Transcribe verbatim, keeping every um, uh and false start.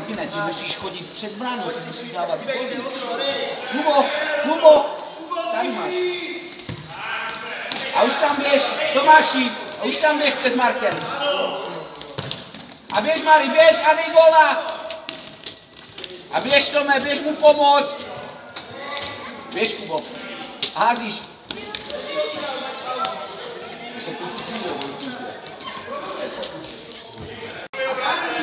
Ty ne, ty musíš chodit před bránou, ty musíš dávat góly. Kubo, Kubo, tady máš. A už tam běž, Tomáši, a už tam běžte s Markem. A běž, Mari, běž a dej góla. A běž, Tome, běž mu pomoct. Běž, Kubo. A házíš. Práce